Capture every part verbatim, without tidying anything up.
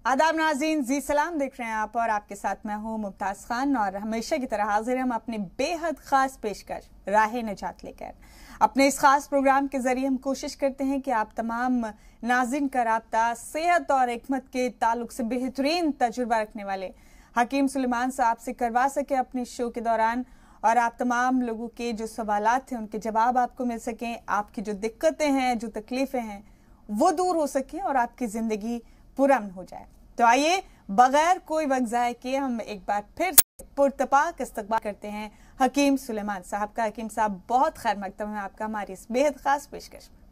आदाब नाज़रीन, जी सलाम देख रहे हैं आप और आपके साथ मैं हूं मुमताज खान और हमेशा की तरह हाजिर हम अपने बेहद खास पेशकश राह निजात लेकर। अपने इस खास प्रोग्राम के जरिए हम कोशिश करते हैं कि आप तमाम नाज़रीन का राब्ता सेहत और हिकमत के ताल्लुक से बेहतरीन तजुर्बा रखने वाले हकीम सुलेमान साहब से करवा सके अपने शो के दौरान, और आप तमाम लोगों के जो सवालात हैं उनके जवाब आपको मिल सकें, आपकी जो दिक्कतें हैं, जो तकलीफें हैं वो दूर हो सकें और आपकी ज़िंदगी पुरअमन हो जाए। तो आइए बगैर कोई वक्त ज़ाय किए हम एक बार फिर से पुरतपाक इस्तकबाल करते हैं हकीम सुलेमान साहब का। हकीम साहब, बहुत खैर मकतब है आपका हमारी इस बेहद खास पेशकश में।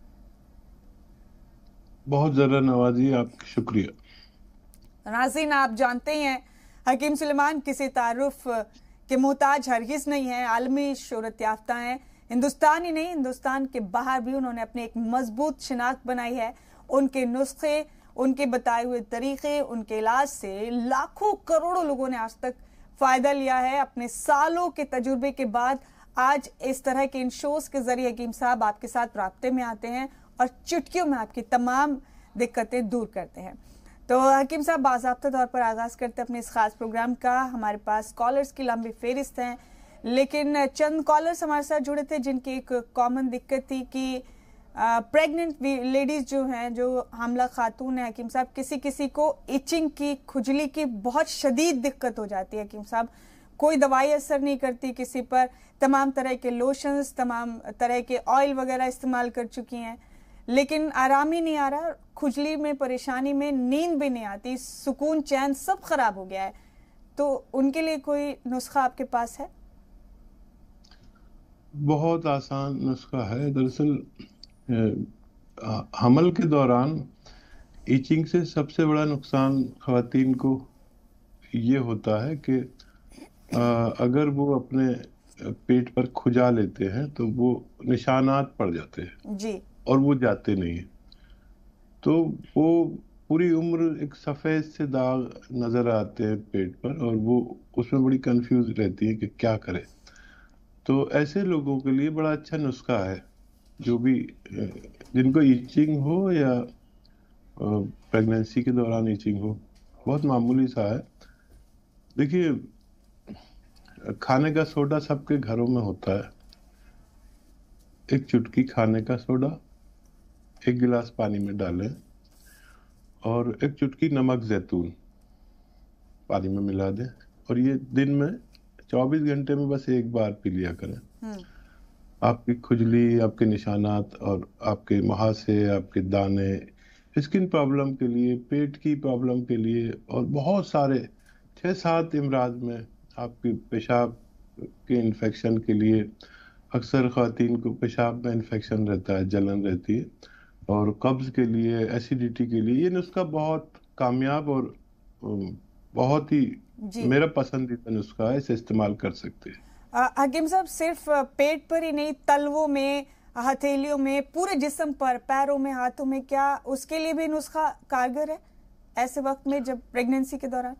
बहुत ज़रा नवाजी, आपका शुक्रिया। नाज़रीन, आप जानते हैं हकीम सुलेमान किसी तारुफ के मोहताज हरगिज नहीं है, आलमी शोहरत याफ्ता हैं। हिंदुस्तान ही नहीं, हिंदुस्तान के बाहर भी उन्होंने अपनी एक मजबूत शिनाख्त बनाई है। उनके नुस्खे, उनके बताए हुए तरीके, उनके इलाज से लाखों करोड़ों लोगों ने आज तक फायदा लिया है। अपने सालों के तजुर्बे के बाद आज इस तरह के इन शोज के जरिए हकीम साहब आपके साथ राब्ते में आते हैं और चुटकियों में आपकी तमाम दिक्कतें दूर करते हैं। तो हकीम साहब, बाज़ाब्ता तौर पर आगाज करते हैं अपने इस खास प्रोग्राम का। हमारे पास कॉलर्स की लंबी फेरिस्त है, लेकिन चंद कॉलर्स हमारे साथ जुड़े थे जिनकी एक कॉमन दिक्कत थी कि प्रेग्नेंट लेडीज जो हैं, जो हामला खातून है हकीम साहब, किसी किसी को इचिंग की, खुजली की बहुत शदीद दिक्कत हो जाती है हकीम साहब। कोई दवाई असर नहीं करती किसी पर, तमाम तरह के लोशंस, तमाम तरह के ऑयल वगैरह इस्तेमाल कर चुकी हैं, लेकिन आराम ही नहीं आ रहा। खुजली में, परेशानी में, नींद भी नहीं आती, सुकून चैन सब खराब हो गया है। तो उनके लिए कोई नुस्खा आपके पास है? बहुत आसान नुस्खा है। दरअसल हमल के दौरान ईचिंग से सबसे बड़ा नुकसान ख़वातीन को ये होता है कि अगर वो अपने पेट पर खुजा लेते हैं तो वो निशानात पड़ जाते हैं जी, और वो जाते नहीं हैं। तो वो पूरी उम्र एक सफ़ेद से दाग नज़र आते हैं पेट पर और वो उसमें बड़ी कंफ्यूज रहती है कि क्या करें। तो ऐसे लोगों के लिए बड़ा अच्छा नुस्खा है, जो भी जिनको ईचिंग हो या प्रेगनेंसी के दौरान ईचिंग हो, बहुत मामूली सा है। देखिए, खाने का सोडा सबके घरों में होता है। एक चुटकी खाने का सोडा एक गिलास पानी में डालें और एक चुटकी नमक जैतून पानी में मिला दें, और ये दिन में चौबीस घंटे में बस एक बार पी लिया करें। आपकी खुजली, आपके निशानात और आपके मुहासे, आपके दाने, स्किन प्रॉब्लम के लिए, पेट की प्रॉब्लम के लिए और बहुत सारे छः सात इमराज में, आपकी पेशाब के इन्फेक्शन के लिए, अक्सर ख़वातीन को पेशाब में इन्फेक्शन रहता है, जलन रहती है, और कब्ज़ के लिए, एसिडिटी के लिए ये नुस्खा बहुत कामयाब और बहुत ही मेरा पसंदीदा नुस्खा है। इसे इस्तेमाल कर सकते हैं। हकीम साहब, सिर्फ पेट पर ही नहीं, तलवों में, हथेलियों में, पूरे जिस्म पर, पैरों में, हाथों में, क्या उसके लिए भी नुस्खा कारगर है ऐसे वक्त में जब प्रेगनेंसी के दौरान?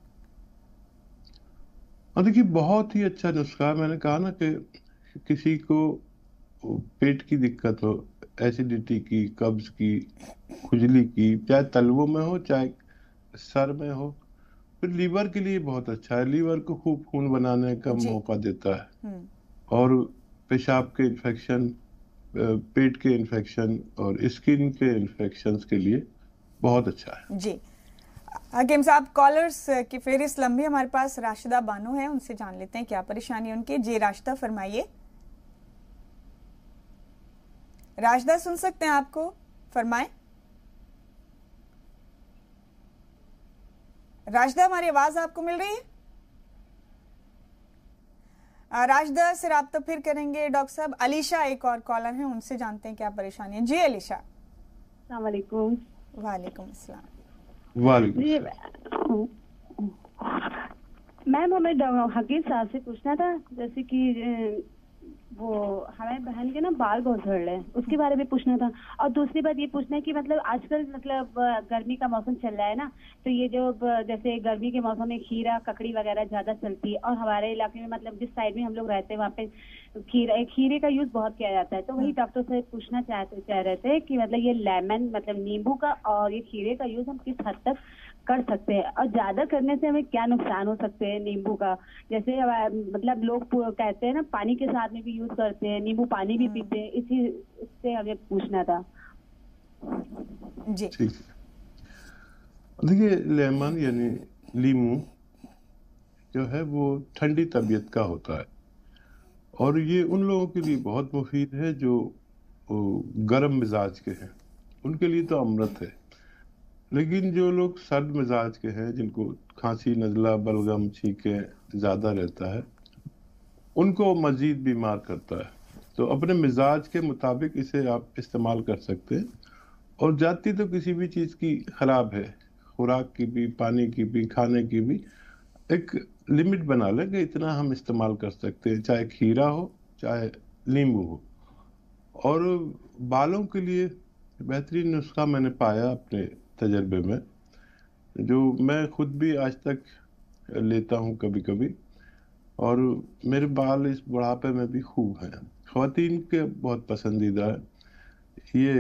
हाँ, देखिए, बहुत ही अच्छा नुस्खा। मैंने कहा ना कि किसी को पेट की दिक्कत हो, एसिडिटी की, कब्ज की, खुजली की, चाहे तलवों में हो चाहे सर में हो, फिर लीवर के लिए बहुत अच्छा है। लीवर को खूब खून बनाने का मौका देता है, और पेशाब के इन्फेक्शन, पेट के इन्फेक्शन और स्किन के इन्फेक्शंस के लिए बहुत अच्छा है। जी हकीम साहब, कॉलर्स की फेरिस्त लंबी। हमारे पास राशिदा बानो है, उनसे जान लेते हैं क्या परेशानी उनकी। जी राशिदा, फरमाइए। राशिदा, सुन सकते हैं आपको, फरमाएं। राशिदा, हमारी आवाज आपको मिल रही है? राशिदा से राब्ता फिर करेंगे डॉक्टर साहब। अलीशा एक और कॉलर है, उनसे जानते हैं क्या परेशानी है। जी अलीशा। अस्सलाम वालेकुम। वालेकुम अस्सलाम। वालेकुम। मैम, हमें हकीम साहब से पूछना था, जैसे कि वो हमारे बहन के ना बाल बहुत झड़ रहे हैं, उसके बारे में पूछना था। और दूसरी बात ये पूछना है कि मतलब आजकल मतलब गर्मी का मौसम चल रहा है ना, तो ये जो जैसे गर्मी के मौसम में खीरा, ककड़ी वगैरह ज्यादा चलती है, और हमारे इलाके में मतलब जिस साइड में हम लोग रहते हैं वहाँ पे खीरा खीरे का यूज बहुत किया जाता है। तो वही डॉक्टर से पूछना चाहते चाह रहे थे कि मतलब ये लेमन, मतलब नींबू का और ये खीरे का यूज हम किस हद तक कर सकते हैं, और ज्यादा करने से हमें क्या नुकसान हो सकते हैं नींबू का? जैसे अ, मतलब लोग पू- कहते हैं ना, पानी के साथ में भी यूज करते हैं, नींबू पानी भी पीते हैं, इसी इससे हमें पूछना था। जी ठीक है। देखिए, लेमन यानी लीमू जो है वो ठंडी तबीयत का होता है, और ये उन लोगों के लिए बहुत मुफीद है जो वो, गर्म मिजाज के हैं। उनके लिए तो अमृत है। लेकिन जो लोग सर्द मिजाज के हैं, जिनको खांसी, नजला, बलगम, छींके ज़्यादा रहता है, उनको मजीद बीमार करता है। तो अपने मिजाज के मुताबिक इसे आप इस्तेमाल कर सकते हैं। और जाती तो किसी भी चीज़ की ख़राब है, खुराक की भी, पानी की भी, खाने की भी, एक लिमिट बना लें कि इतना हम इस्तेमाल कर सकते हैं, चाहे खीरा हो चाहे नींबू हो। और बालों के लिए बेहतरीन नुस्खा मैंने पाया अपने तजर्बे में, जो मैं खुद भी आज तक लेता हूँ कभी कभी, और मेरे बाल इस बुढ़ापे में भी खूब हैं। ख्वातीन के बहुत पसंदीदा है ये।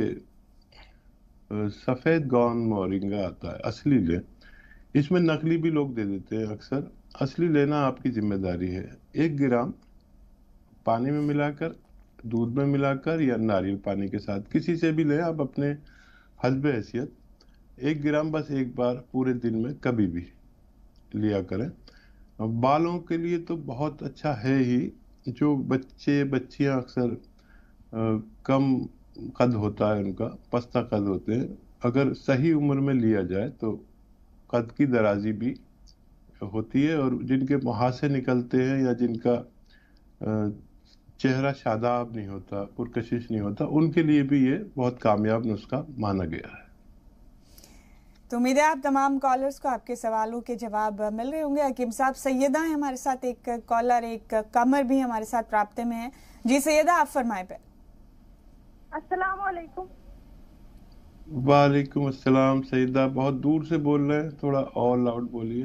अ, सफ़ेद गौन मोरिंगा आता है, असली लें। इसमें नकली भी लोग दे देते हैं अक्सर। असली लेना आपकी जिम्मेदारी है। एक ग्राम पानी में मिलाकर, दूध में मिलाकर, या नारियल पानी के साथ, किसी से भी लें आप, अपने हस्बे हैसियत। एक ग्राम बस एक बार पूरे दिन में कभी भी लिया करें। और बालों के लिए तो बहुत अच्छा है ही। जो बच्चे बच्चियां अक्सर अ, कम कद होता है उनका, पस्ता कद होते हैं, अगर सही उम्र में लिया जाए तो कद की दराजी भी होती है। और जिनके मुहासे निकलते हैं, या जिनका अ, चेहरा शादाब नहीं होता, पुरकशिश नहीं होता, उनके लिए भी ये बहुत कामयाब नुस्खा माना गया है। तो उम्मीद है आप तमाम कॉलर्स को आपके सवालों के जवाब मिल रहे होंगे। हकीम साहब, सैयदा है हमारे साथ, एक कॉलर, एक कमर भी हमारे साथ राब्ते में है। जी सैयदा, आप फरमाएं पे। अस्सलाम वालेकुम। वालेकुम अस्सलाम। सईदा, बहुत दूर से बोल रहे हैं, थोड़ा और लाउड बोलिए।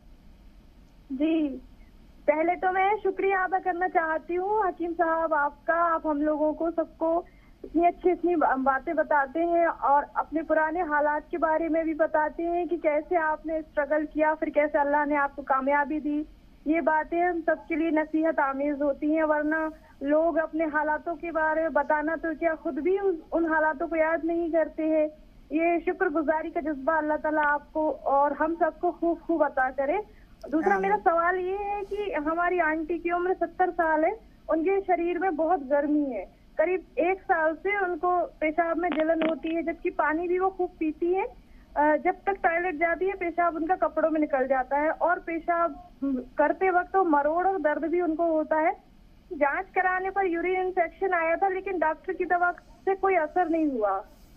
जी, पहले तो मैं शुक्रिया अदा करना चाहती हूँ हकीम साहब आपका। आप हम लोगों को सबको इतनी अच्छी इतनी बातें बताते हैं, और अपने पुराने हालात के बारे में भी बताते हैं कि कैसे आपने स्ट्रगल किया, फिर कैसे अल्लाह ने आपको कामयाबी दी। ये बातें हम सबके लिए नसीहत आमेज होती हैं, वरना लोग अपने हालातों के बारे में बताना तो क्या, खुद भी उस, उन हालातों को याद नहीं करते हैं। ये शुक्रगुजारी का जज्बा अल्लाह ताला आपको और हम सबको खूब खूब अता करे। दूसरा मेरा सवाल ये है कि हमारी आंटी की उम्र सत्तर साल है, उनके शरीर में बहुत गर्मी है, करीब एक साल से उनको पेशाब में जलन होती है, जबकि पानी भी वो खूब पीती है। जब तक टॉयलेट जाती है पेशाब उनका कपड़ों में निकल जाता है, और पेशाब करते वक्त तो मरोड़ और दर्द भी उनको होता है। जांच कराने पर यूरिन इन्फेक्शन आया था, लेकिन डॉक्टर की दवा से कोई असर नहीं हुआ।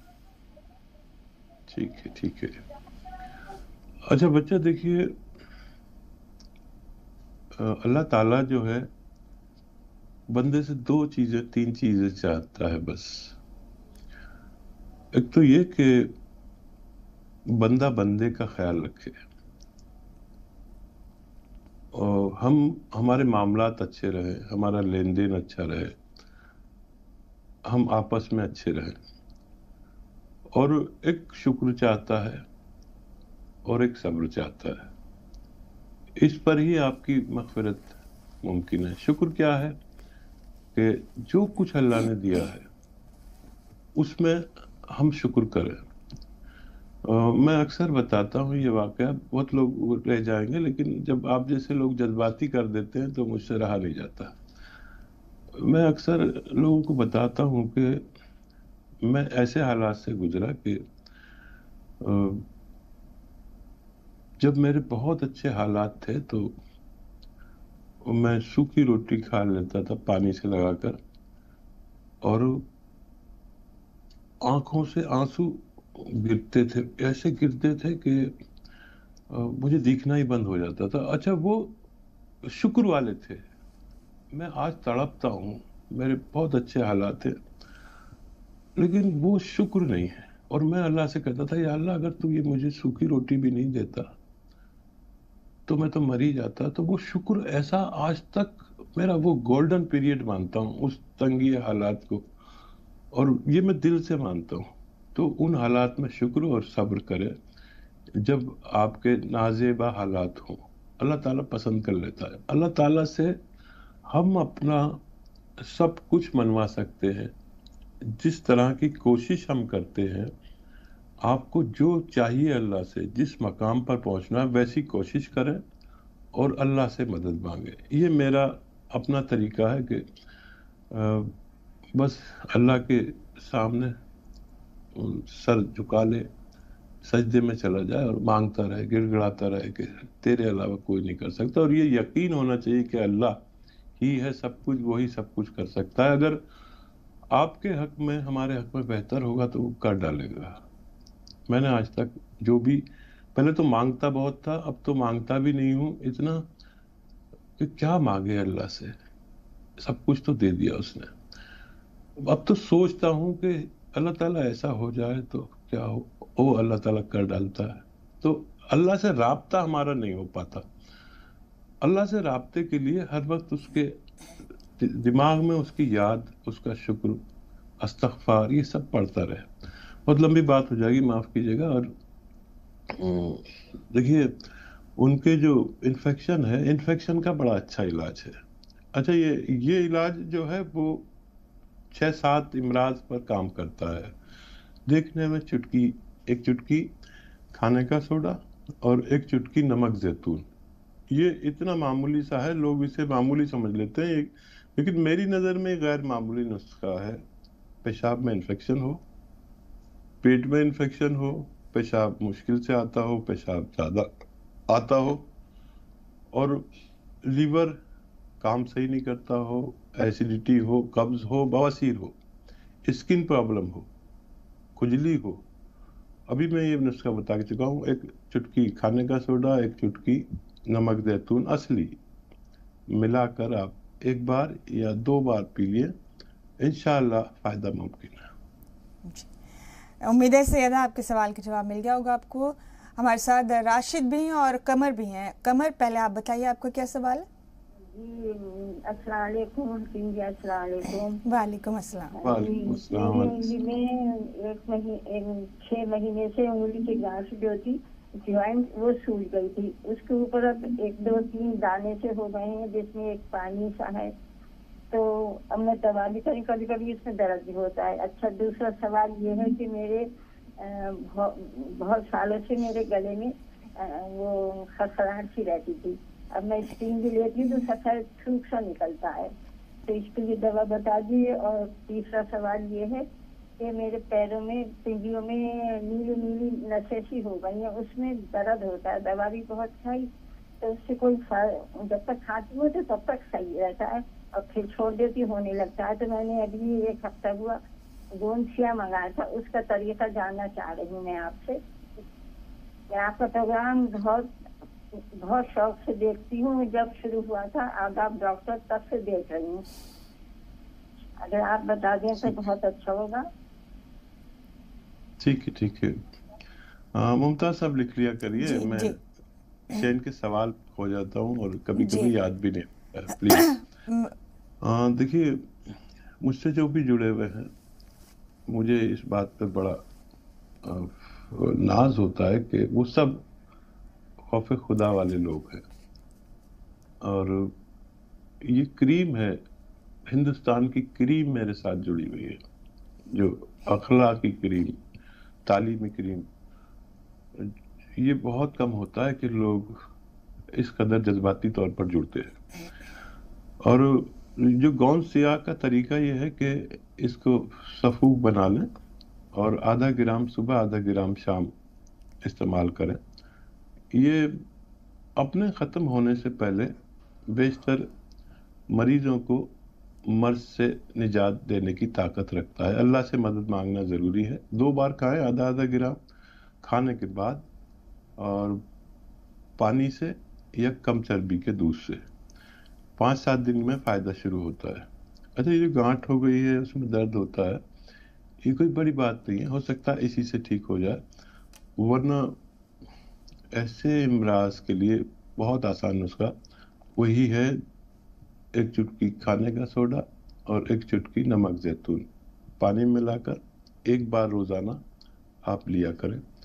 ठीक है, ठीक है। अच्छा बच्चा, देखिए, अल्लाह ताला जो है बंदे से दो चीजें, तीन चीजें चाहता है बस। एक तो ये कि बंदा बंदे का ख्याल रखे, और हम हमारे मामलात अच्छे रहे, हमारा लेन देन अच्छा रहे, हम आपस में अच्छे रहे। और एक शुक्र चाहता है और एक सब्र चाहता है। इस पर ही आपकी मग़फ़िरत मुमकिन है। शुक्र क्या है कि जो कुछ अल्लाह ने दिया है उसमें हम शुक्र करें। मैं अक्सर बताता हूँ ये वाक़या, बहुत लोग रह जाएंगे, लेकिन जब आप जैसे लोग जज्बाती कर देते हैं तो मुझसे रहा नहीं जाता। मैं अक्सर लोगों को बताता हूँ कि मैं ऐसे हालात से गुजरा कि जब मेरे बहुत अच्छे हालात थे तो मैं सूखी रोटी खा लेता था पानी से लगाकर, और आंखों से आंसू गिरते थे, ऐसे गिरते थे कि मुझे दिखना ही बंद हो जाता था। अच्छा, वो शुक्र वाले थे। मैं आज तड़पता हूँ, मेरे बहुत अच्छे हालात थे, लेकिन वो शुक्र नहीं है। और मैं अल्लाह से कहता था, या अल्लाह, अगर तू ये मुझे सूखी रोटी भी नहीं देता तो मैं तो मर ही जाता। तो वो शुक्र ऐसा आज तक मेरा वो गोल्डन पीरियड मानता हूँ उस तंगी हालात को, और ये मैं दिल से मानता हूँ। तो उन हालात में शुक्र और सब्र करें, जब आपके नाजेबा हालात हों, अल्लाह ताला पसंद कर लेता है। अल्लाह ताला से हम अपना सब कुछ मनवा सकते हैं। जिस तरह की कोशिश हम करते हैं, आपको जो चाहिए अल्लाह से, जिस मकाम पर पहुंचना है, वैसी कोशिश करें और अल्लाह से मदद मांगे। ये मेरा अपना तरीका है कि आ, बस अल्लाह के सामने सर झुका ले, सजदे में चला जाए और मांगता रहे, गिड़गिड़ाता रहे कि तेरे अलावा कोई नहीं कर सकता। और ये यकीन होना चाहिए कि अल्लाह ही है सब कुछ, वही सब कुछ कर सकता है। अगर आपके हक में, हमारे हक में बेहतर होगा तो वो कर डालेगा। मैंने आज तक जो भी, पहले तो मांगता बहुत था, अब तो मांगता भी नहीं हूं इतना कि क्या मांगे अल्लाह से, सब कुछ तो दे दिया उसने। अब तो सोचता हूं कि अल्लाह ताला ऐसा हो जाए तो क्या हो, वो अल्लाह ताला कर डालता है। तो अल्लाह से राब्ता हमारा नहीं हो पाता। अल्लाह से राब्ते के लिए हर वक्त उसके दिमाग में उसकी याद, उसका शुक्र, अस्तगफार, ये सब पढ़ता रहे। बहुत लंबी बात हो जाएगी, माफ कीजिएगा। और देखिए, उनके जो इन्फेक्शन है, इन्फेक्शन का बड़ा अच्छा इलाज है। अच्छा, ये ये इलाज जो है वो छह सात इमराज पर काम करता है। देखने में चुटकी, एक चुटकी खाने का सोडा और एक चुटकी नमक जैतून, ये इतना मामूली सा है, लोग इसे मामूली समझ लेते हैं, लेकिन मेरी नज़र में गैर मामूली नुस्खा है। पेशाब में इन्फेक्शन हो, पेट में इन्फेक्शन हो, पेशाब मुश्किल से आता हो, पेशाब ज़्यादा आता हो, और लीवर काम सही नहीं करता हो, एसिडिटी हो, कब्ज हो, बवासीर हो, स्किन प्रॉब्लम हो, खुजली हो, अभी मैं ये नुस्खा बता के चुका हूँ। एक चुटकी खाने का सोडा, एक चुटकी नमक जैतून असली मिलाकर आप एक बार या दो बार पी लिए, इंशाअल्लाह फायदा मुमकिन है। उम्मीद है सैयदा आपके सवाल का जवाब मिल गया होगा आपको। हमारे साथ राशिद भी हैं और कमर भी हैं। कमर, पहले आप बताइए आपका क्या सवाल है? जी, अस्सलाम वालेकुम। अस्सलाम वालेकुम। वालेकुम अस्सलाम। वालेकुम अस्सलाम। उंगली में एक महीने छह महीने से उंगली की गांठ जो थी ज्वाइंट वो सूज गई थी, उसके ऊपर अब एक दो तीन दाने से हो गए हैं जिसमें एक पानी सा है। तो अब मैं दवा भी करी, कभी कभी इसमें दर्द भी होता है। अच्छा, दूसरा सवाल ये है कि मेरे बहुत सालों से मेरे गले में वो खसखराहट सी रहती थी। अब मैं स्टीम भी लेती हूँ तो सफेद थूक सा निकलता है, तो इसके लिए दवा बता दीजिए। और तीसरा सवाल ये है कि मेरे पैरों में, पिंडियों में नीली नीली नसें सी हो गई हैं, उसमें दर्द होता है। दवा भी बहुत खाई तो उससे कोई, जब तक खाती हूँ तो तब तक सही रहता है और फिर छोड़ देती, होने लगता है। तो मैंने अभी एक हफ्ता हुआ गोंदसिया मंगाया था, उसका तरीका जानना चाह रही हूँ मैं आपसे। मैं आपका प्रोग्राम बहुत बहुत शौक से देखती हूँ, जब शुरू हुआ था आदाब डॉक्टर तब से देख रही हूँ। अगर आप बता दें तो बहुत अच्छा होगा। ठीक है, ठीक है। मुमताज साहब लिख लिया करिए, मैं चैन के सवाल खो जाता हूँ और कभी कभी याद भी नहीं आता, प्लीज। देखिए, मुझसे जो भी जुड़े हुए हैं, मुझे इस बात पर बड़ा आ, नाज होता है कि वो सब खौफ खुदा वाले लोग हैं। और ये क्रीम है, हिंदुस्तान की क्रीम मेरे साथ जुड़ी हुई है, जो अखलाकी क्रीम, तालीमी क्रीम। ये बहुत कम होता है कि लोग इस कदर जज्बाती तौर पर जुड़ते हैं। और जो गोंदसिया का तरीका ये है कि इसको सफूक बना लें और आधा ग्राम सुबह, आधा ग्राम शाम इस्तेमाल करें। ये अपने ख़त्म होने से पहले बेशतर मरीजों को मर्ज से निजात देने की ताकत रखता है। अल्लाह से मदद मांगना ज़रूरी है। दो बार खाएं, आधा आधा ग्राम खाने के बाद, और पानी से या कम चर्बी के दूध से। पाँच सात दिन में फ़ायदा शुरू होता है। अच्छा, ये जो गांठ हो गई है, उसमें दर्द होता है, ये कोई बड़ी बात नहीं है, हो सकता है इसी से ठीक हो जाए। वरना ऐसे इमराज के लिए बहुत आसान नुस्खा वही है, एक चुटकी खाने का सोडा और एक चुटकी नमक जैतून पानी मिलाकर एक बार रोज़ाना आप लिया करें।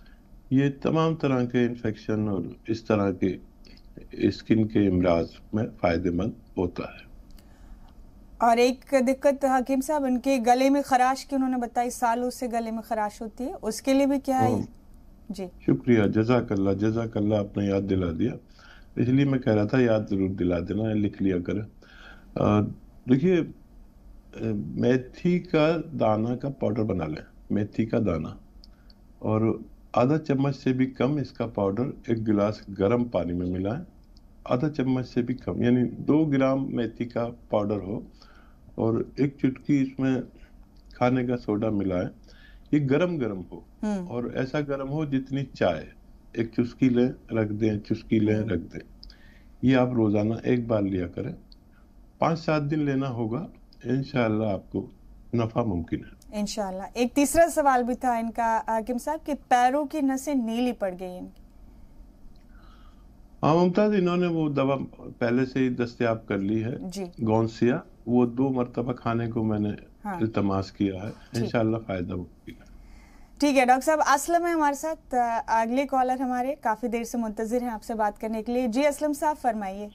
ये तमाम तरह के इन्फेक्शन और इस तरह के स्किन के इमराज में फायदेमंद होता है। और एक दिक्कत हकीम साहब, इनके गले में खराश की उन्होंने बताई, सालों से गले में खराश होती है, उसके लिए भी क्या है? जी शुक्रिया, जज़ाकल्लाह जज़ाकल्लाह, आपने याद दिला दिया, इसलिए मैं कह रहा था याद जरूर दिला देना, लिख लिया करें। देखिए, मेथी का दाना का पाउडर बना लें, मेथी का दाना, और आधा चम्मच से भी कम इसका पाउडर एक गिलास गर्म पानी में मिलाएं, आधा चम्मच से भी कम, यानी दो ग्राम मेथी का पाउडर हो और एक चुटकी इसमें खाने का सोडा मिलाएं। ये गरम गरम हो और ऐसा गरम हो जितनी चाय, एक चुस्की लें रख दें, चुस्की लें रख दें। ये आप रोजाना एक बार लिया करें, पाँच सात दिन लेना होगा, इंशाअल्लाह आपको नफा मुमकिन है इंशाअल्लाह। एक तीसरा सवाल भी था इनका हाकिम साहब कि पैरों की नसें नीली पड़ गई इनकी। हाँ मुमताज, इन्होंने वो दवा पहले से ही दस्तयाब कर ली है, गौनसिया, वो दो मरतबा खाने को मैंने हाँ। इल्तमास किया है, इंशाअल्लाह फायदा होगा। ठीक है डॉक्टर साहब, असलम है हमारे साथ, अगले कॉलर हमारे काफी देर से मुंतजिर हैं आपसे बात करने के लिए। जी असलम साहब फरमाइए।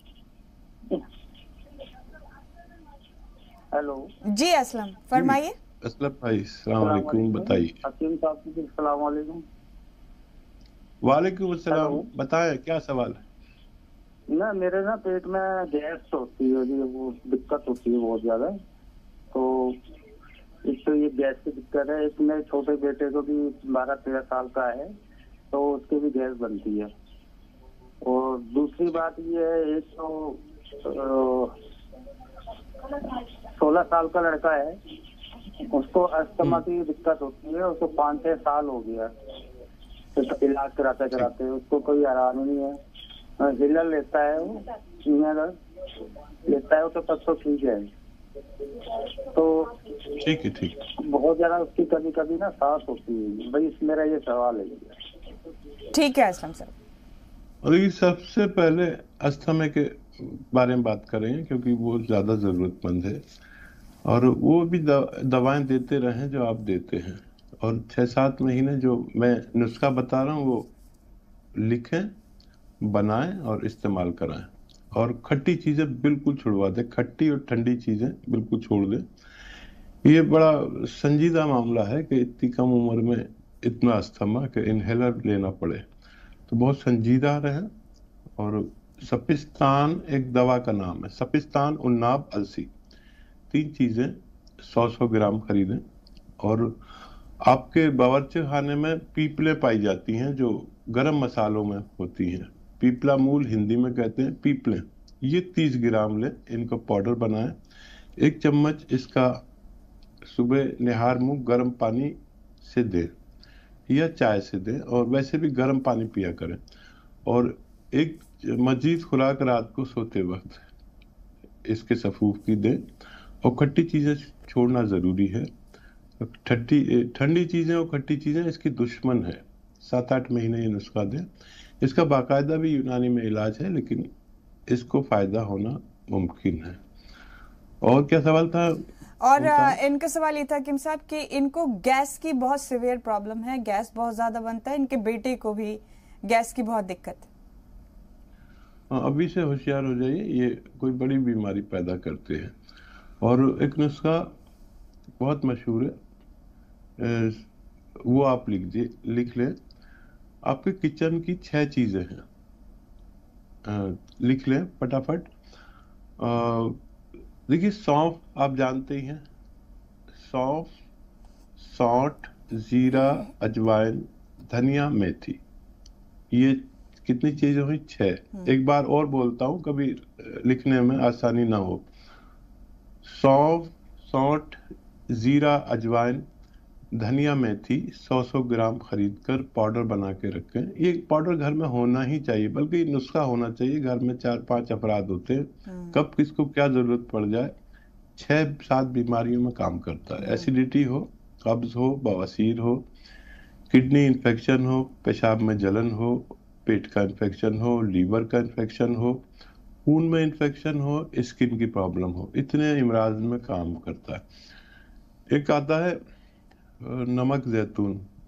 हेलो जी असलम फरमाइए। असलम भाई अस्सलाम वालेकुम, बताइए। हकीम साहब जी अस्सलाम वालेकुम। वालेकुम अस्सलाम, बताएं क्या सवाल है? ना मेरे ना पेट में गैस होती है जी, वो दिक्कत होती है बहुत ज्यादा। तो एक तो ये गैस की दिक्कत है, एक मेरे छोटे बेटे को भी बारह तेरह साल का है, तो उसके भी गैस बनती है। और दूसरी बात ये है, एक तो सोलह साल का लड़का है, उसको अस्थमा की दिक्कत होती है, उसको पाँच छह साल हो गया तो इलाज कराते कराते उसको कोई आराम नहीं है। हिलर लेता है, वो लेता है वो तो तब तो ठीक है, तो ठीक है ठीक बहुत ज्यादा उसकी कभी कभी ना सांस होती है। भाई मेरा ये सवाल है। ठीक है असलम सर। और ये सबसे पहले अस्थमा के बारे में बात करेंगे क्योंकि वो ज्यादा जरूरतमंद है, और वो भी दवाएं देते रहें जो आप देते हैं, और छः सात महीने जो मैं नुस्खा बता रहा हूँ वो लिखें, बनाएं और इस्तेमाल कराएं। और खट्टी चीज़ें बिल्कुल छुड़वा दें, खट्टी और ठंडी चीज़ें बिल्कुल छोड़ दें। ये बड़ा संजीदा मामला है कि इतनी कम उम्र में इतना अस्थमा कि इनहेलर लेना पड़े, तो बहुत संजीदा रहें। और सपिस्तान एक दवा का नाम है, सपिस्तान, उन्नाब, अलसी, तीन चीज़ें सौ सौ ग्राम खरीदें। और आपके बावर्ची खाने में पीपलें पाई जाती हैं जो गरम मसालों में होती हैं, पीपला मूल हिंदी में कहते हैं पीपलें, ये तीस ग्राम लें, इनको पाउडर बनाएं। एक चम्मच इसका सुबह निहार मुंह गर्म पानी से दें या चाय से दें, और वैसे भी गर्म पानी पिया करें। और एक मजीद खुराक रात को सोते वक्त इसके सफूफ की दें। और खट्टी चीज़ें छोड़ना ज़रूरी है, ठट्टी ठंडी चीज़ें और खट्टी चीज़ें इसकी दुश्मन है। सात आठ महीने ये नुस्खा दें, इसका बाकायदा भी यूनानी में इलाज है, लेकिन इसको फ़ायदा होना मुमकिन है। और क्या सवाल था? और इनका सवाल ये था किम साहब कि इनको गैस की बहुत सीवियर प्रॉब्लम है, गैस बहुत ज़्यादा बनता है, इनके बेटे को भी गैस की बहुत दिक्कत है। अभी से होशियार हो जाइए, ये कोई बड़ी बीमारी पैदा करते हैं। और एक नुस्खा बहुत मशहूर है, वो आप लिख दे लिख लें। आपके किचन की छह चीज़ें हैं, लिख लें फटाफट। देखिए, सौंफ आप जानते ही हैं, सौंफ, सौंठ, जीरा, अजवाइन, धनिया, मेथी, ये कितनी चीजें हुई? छह। एक बार और बोलता हूँ, कभी लिखने में आसानी ना हो। सौंफ, सौंठ, जीरा, अजवाइन, धनिया, मेथी सौ सौ ग्राम खरीद कर पाउडर बना के रखें। ये पाउडर घर में होना ही चाहिए, बल्कि नुस्खा होना चाहिए। घर में चार पांच अफराद होते हैं, कब किसको क्या जरूरत पड़ जाए, छह सात बीमारियों में काम करता है। एसिडिटी हो, कब्ज हो, बवासीर हो, किडनी इन्फेक्शन हो, पेशाब में जलन हो, पेट का इन्फेक्शन हो, लीवर का इन्फेक्शन हो, खून में इन्फेक्शन हो, स्किन की प्रॉब्लम हो, इतने इमराज में काम करता है। एक आता है नमक जैतून,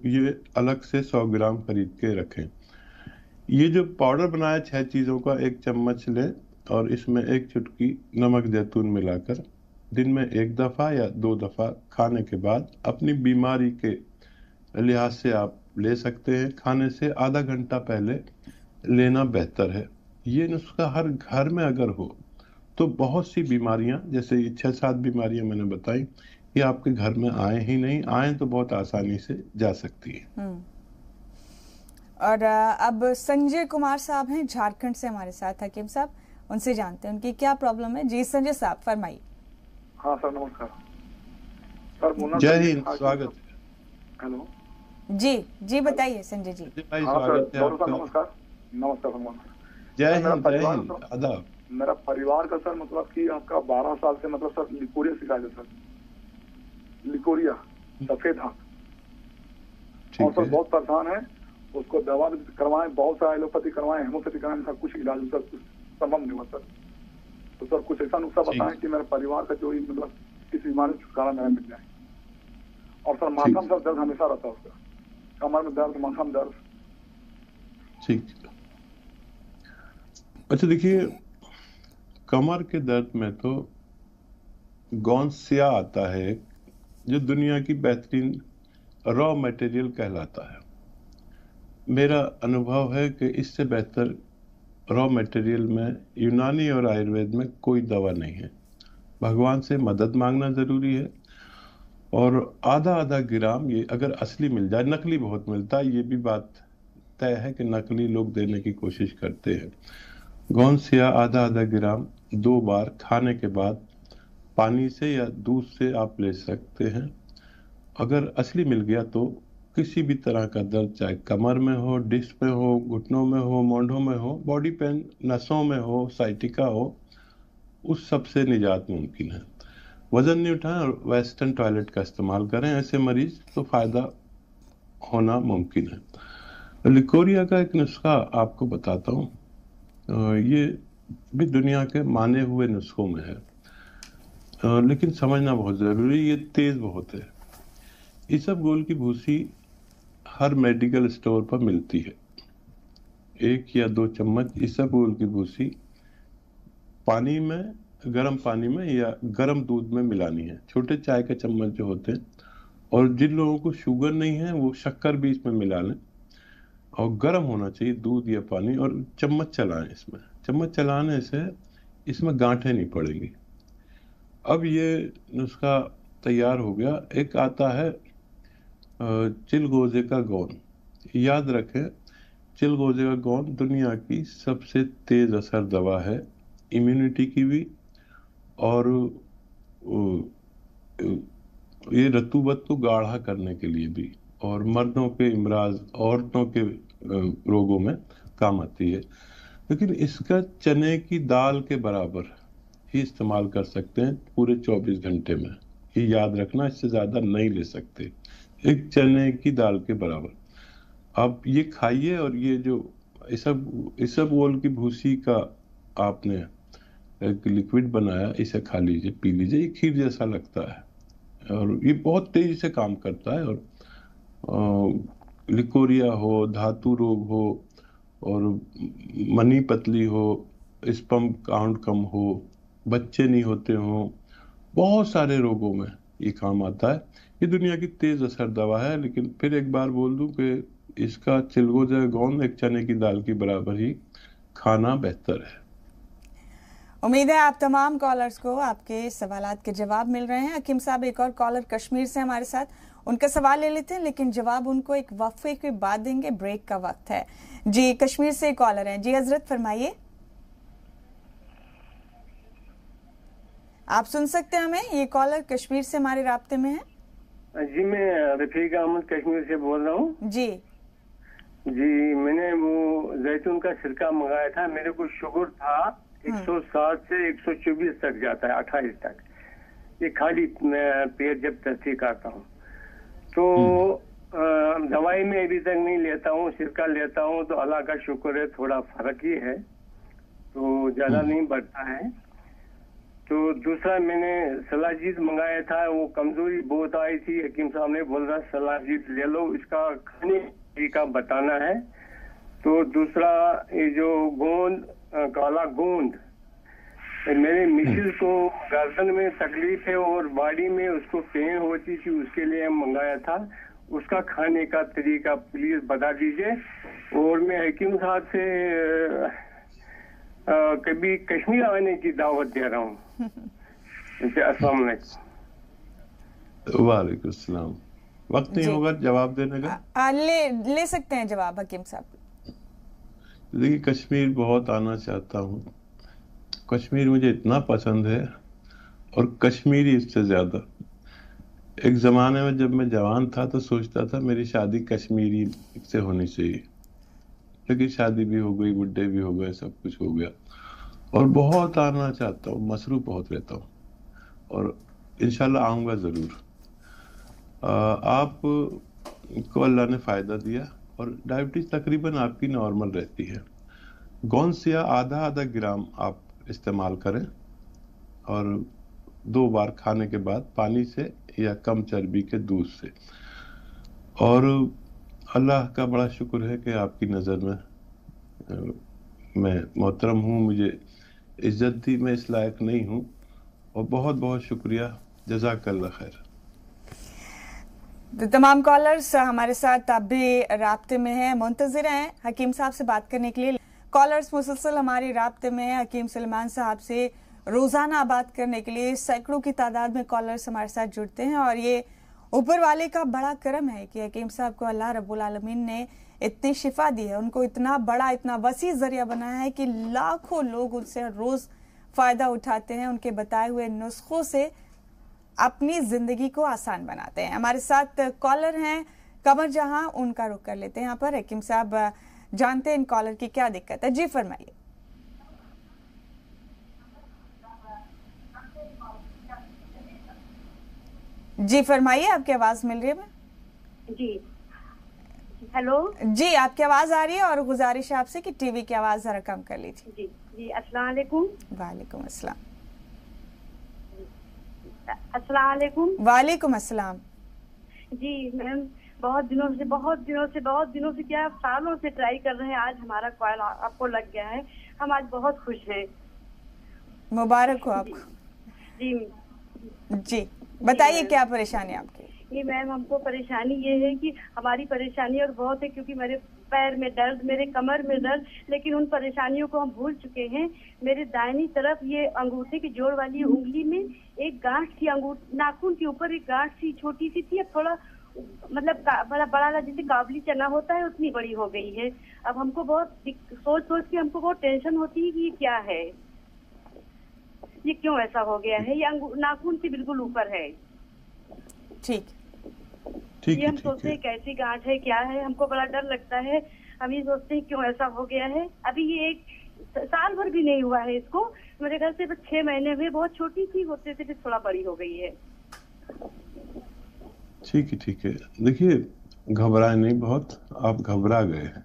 ये अलग से सौ ग्राम खरीद के रखें। ये जो पाउडर बनाया छह चीज़ों का, एक चम्मच लें और इसमें एक चुटकी नमक जैतून मिलाकर दिन में एक दफ़ा या दो दफ़ा खाने के बाद अपनी बीमारी के लिहाज से आप ले सकते हैं। खाने से आधा घंटा पहले लेना बेहतर है। ये नुस्खा हर घर में अगर हो तो बहुत सी बीमारियां, जैसे ये छह सात बीमारियां मैंने बताई, ये आपके घर में आए ही नहीं, आए तो बहुत आसानी से जा सकती है। और अब संजय कुमार साहब हैं झारखंड से हमारे साथ। हकीम साहब, उनसे जानते हैं उनकी क्या प्रॉब्लम है। जी संजय साहब फरमाइए। हाँ सर, नमस्कार सर। जय हिंद, स्वागत है। हेलो जी जी बताइए संजय जी। भाई स्वागत है आपका। नमस्कार नमस्कार सर। जय हिंद, जय हिंद, आदाब। मेरा परिवार का सर मतलब कि आपका बारह साल से मतलब सर लिकोरिया शिकायत है सर, लिकोरिया सफेद हाथ, और सर बहुत परेशान है। उसको दवा करवाएं, बहुत सारा एलोपैथी करवाएं, हेमोपैथी करवाएं, सर कुछ इलाज सर कुछ संभव नहीं हुआ सर। तो सर कुछ ऐसा नुस्खा बताएं कि मेरे परिवार का जो मतलब इस बीमारी से छुटकारा मेरा मिल जाए। और सर माथा में सर दर्द हमेशा रहता है, उसका कमर में दर्द, माथा में दर्द। ठीक। अच्छा देखिए, कमर के दर्द में तो गौनसिया आता है जो दुनिया की बेहतरीन रॉ मटेरियल कहलाता है। मेरा अनुभव है कि इससे बेहतर रॉ मटेरियल में यूनानी और आयुर्वेद में कोई दवा नहीं है। भगवान से मदद मांगना ज़रूरी है। और आधा आधा ग्राम ये अगर असली मिल जाए, नकली बहुत मिलता है, ये भी बात तय है कि नकली लोग देने की कोशिश करते हैं। गौनसिया आधा आधा ग्राम दो बार खाने के बाद पानी से या दूध से आप ले सकते हैं। अगर असली मिल गया तो किसी भी तरह का दर्द, चाहे कमर में हो, डिस्क में हो, घुटनों में हो, मोंढों में हो, बॉडी पेन, नसों में हो, साइटिका हो, उस सब से निजात मुमकिन है। वजन नहीं उठाएं और वेस्टर्न टॉयलेट का इस्तेमाल करें ऐसे मरीज, तो फायदा होना मुमकिन है। लिकोरिया का एक नुस्खा आपको बताता हूँ, ये भी दुनिया के माने हुए नुस्खों में है, लेकिन समझना बहुत जरूरी, ये तेज बहुत है। इसबगोल की भूसी हर मेडिकल स्टोर पर मिलती है। एक या दो चम्मच इसबगोल की भूसी पानी में, गर्म पानी में या गर्म दूध में मिलानी है, छोटे चाय के चम्मच जो होते हैं। और जिन लोगों को शुगर नहीं है वो शक्कर भी इसमें मिला लें, और गर्म होना चाहिए दूध या पानी, और चम्मच चलाएं। इसमें चम्मच चलाने से इसमें गांठें नहीं पड़ेंगी। अब ये नुस्खा तैयार हो गया। एक आता है चिलगोजे का गौन। याद रखें, चिलगोजे का गौन दुनिया की सबसे तेज असर दवा है, इम्यूनिटी की भी, और ये रतूबत को गाढ़ा करने के लिए भी, और मर्दों के इमराज, औरतों के रोगों में काम आती है। लेकिन इसका चने की दाल के बराबर ही इस्तेमाल कर सकते हैं पूरे चौबीस घंटे में। ये याद रखना, इससे ज़्यादा नहीं ले सकते, एक चने की दाल के बराबर। आप ये खाइए, और ये जो इसब इसबगोल की भूसी का आपने एक लिक्विड बनाया, इसे खा लीजिए, पी लीजिए। ये खीर जैसा लगता है और ये बहुत तेजी से काम करता है। और आ, लिकोरिया हो, धातु रोग हो, और मनी पतली हो, स्पर्म काउंट कम हो, बच्चे नहीं होते हो, बहुत सारे रोगों में ये काम आता है। ये दुनिया की तेज असर दवा है। लेकिन फिर एक बार बोल दूं कि इसका चिलगोजा गौन एक चने की दाल की बराबर ही खाना बेहतर है। उम्मीद है आप तमाम कॉलर्स को आपके सवालात के जवाब मिल रहे हैं। हकीम साहब, एक और कॉलर कश्मीर से हमारे साथ, उनका सवाल ले लेते हैं, लेकिन जवाब उनको एक वक्फे के बाद देंगे, ब्रेक का वक्त है। जी कश्मीर से कॉलर हैं। जी हजरत फरमाइए, आप सुन सकते हैं हमें? ये कॉलर कश्मीर से हमारे राब्ते में है। जी मैं रफीक अहमद कश्मीर से बोल रहा हूँ। जी जी मैंने वो जैतून का सिरका मंगाया था। मेरे को शुगर था एक सौ साठ से एक सौ चौबीस तक जाता है, अट्ठाईस तक। ये खाली पेट जब तस्ती करता हूँ तो दवाई में अभी तक नहीं लेता हूँ, सिरका लेता हूँ तो अल्लाह का शुक्र है थोड़ा फर्क ही है, तो ज्यादा नहीं बढ़ता है। तो दूसरा मैंने सलाजीत मंगाया था, वो कमजोरी बहुत आई थी, हकीम साहब ने बोल रहा सलाजीत ले लो, इसका खाने तरीका बताना है। तो दूसरा ये जो गोंद, काला गोंद, मेरे मिसेज को गर्दन में तकलीफ है और बॉडी में उसको पेन होती थी, उसके लिए मंगाया था, उसका खाने का तरीका प्लीज बता दीजिए। और मैं हकीम साहब से आ, कभी कश्मीर आने की दावत दे रहा हूँ। अस्सलाम वालेकुम। वालेकुम सलाम। वक्त नहीं होगा जवाब देने का? आ, आ, ले ले सकते हैं जवाब हकीम साहब। देखिए, कश्मीर बहुत आना चाहता हूँ, कश्मीर मुझे इतना पसंद है, और कश्मीरी इससे ज्यादा। एक जमाने में जब मैं जवान था तो सोचता था मेरी शादी कश्मीरी से होनी चाहिए, लेकिन शादी भी हो गई, बुड्ढे भी हो गए, सब कुछ हो गया, और बहुत आना चाहता हूँ, मसरूफ बहुत रहता हूँ, और इंशाल्लाह आऊँगा ज़रूर। आप को अल्लाह ने फ़ायदा दिया, और डायबिटीज़ तकरीबन आपकी नॉर्मल रहती है। गोंसिया आधा आधा ग्राम आप इस्तेमाल करें, और दो बार खाने के बाद पानी से या कम चर्बी के दूध से। और अल्लाह का बड़ा शुक्र है कि आपकी नज़र में आ, मैं मोहतरम हूँ, मुझे इज्जत दी, मैं इस लायक नहीं हूँ, और बहुत बहुत शुक्रिया, जज़ाकल्लाह खैर। तो तमाम कॉलर्स हमारे साथ अब भी राब्ते में हैं, मुंतज़िर हैं हकीम साहब से बात करने के लिए। कॉलर्स मुसलसल हमारे राब्ते में हैं हकीम सुलेमान साहब से रोजाना बात करने के लिए। सैकड़ों की तादाद में कॉलर्स हमारे साथ जुड़ते हैं, और ये ऊपर वाले का बड़ा करम है कि हकीम साहब को अल्लाह रब्बुल आलमीन ने इतनी शिफा दी है, उनको इतना बड़ा, इतना वसी जरिया बनाया है कि लाखों लोग उनसे रोज फायदा उठाते हैं, उनके बताए हुए नुस्खों से अपनी जिंदगी को आसान बनाते हैं। हमारे साथ कॉलर हैं कमर जहां, उनका रुख कर लेते हैं यहाँ पर। हकीम साहब जानते हैं इन कॉलर की क्या दिक्कत है, जी फरमाइए। जी फरमाइए, आपकी आवाज मिल रही है? मैं जी हेलो जी, आपकी आवाज आ रही है, और गुजारिश है आपसे कि टीवी की आवाज जरा कम कर लीजिए। जी जी अस्सलाम वालेकुम। वालेकुम अस्सलाम। अस्सलाम वालेकुम। वालेकुम अस्सलाम। जी मैम, बहुत दिनों से बहुत दिनों से बहुत दिनों से क्या सालों से ट्राई कर रहे हैं, आज हमारा कॉल आपको लग गया है, हम आज बहुत खुश हैं। मुबारक हो आपको। जी जी बताइए क्या परेशानी आपकी? ये मैम, हमको परेशानी ये है कि हमारी परेशानी और बहुत है, क्योंकि मेरे पैर में दर्द, मेरे कमर में दर्द, लेकिन उन परेशानियों को हम भूल चुके हैं। मेरे दाहिनी तरफ ये अंगूठे की जोड़ वाली उंगली में एक गांठ थी, अंगूठे नाखून के ऊपर एक गांठ थी, छोटी सी थी, अब थोड़ा मतलब बड़ा बड़ा जैसे काबुली चना होता है उतनी बड़ी हो गई है। अब हमको बहुत सोच सोच के हमको बहुत टेंशन होती है कि ये क्या है, ये क्यों ऐसा हो गया है, ये नाखून से बिल्कुल ऊपर है। ठीक ठीक ये हम सोचते हैं कैसी गांठ है, क्या है, हमको बड़ा डर लगता है। हम ये सोचते हैं क्यों ऐसा हो गया है। अभी ये एक साल भर भी नहीं हुआ है इसको, मेरे घर से बस छह महीने हुए, बहुत छोटी सी होते थे, फिर थोड़ा बड़ी हो गई है। ठीक है ठीक है, देखिए घबराए नहीं, बहुत आप घबरा गए हैं,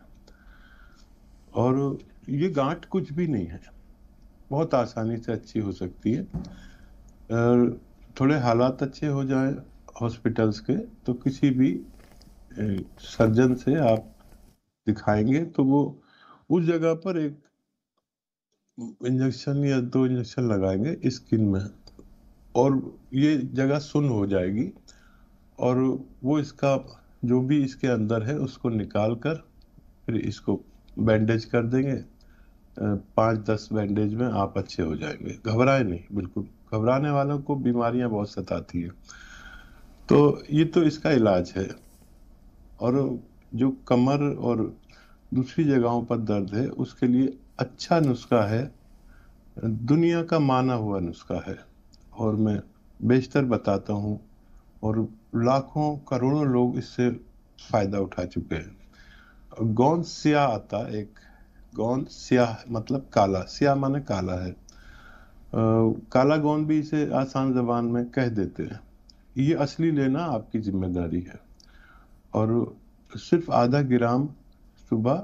और ये गांठ कुछ भी नहीं है, बहुत आसानी से अच्छी हो सकती है। थोड़े हालात अच्छे हो जाए हॉस्पिटल्स के तो किसी भी सर्जन से आप दिखाएंगे तो वो उस जगह पर एक इंजेक्शन या दो इंजेक्शन लगाएंगे स्किन में, और ये जगह सुन्न हो जाएगी, और वो इसका जो भी इसके अंदर है उसको निकाल कर फिर इसको बैंडेज कर देंगे। पाँच दस बैंडेज में आप अच्छे हो जाएंगे। घबराए नहीं, बिल्कुल। घबराने वालों को बीमारियां बहुत सताती है, तो ये तो इसका इलाज है। और जो कमर और दूसरी जगहों पर दर्द है उसके लिए अच्छा नुस्खा है, दुनिया का माना हुआ नुस्खा है, और मैं बेशतर बताता हूँ, और लाखों करोड़ों लोग इससे फायदा उठा चुके हैं। गोंद स्याह आता, एक गोंद स्याह मतलब काला, स्याह माने काला है, आ, काला गोंद भी इसे आसान जबान में कह देते हैं। ये असली लेना आपकी जिम्मेदारी है, और सिर्फ आधा ग्राम सुबह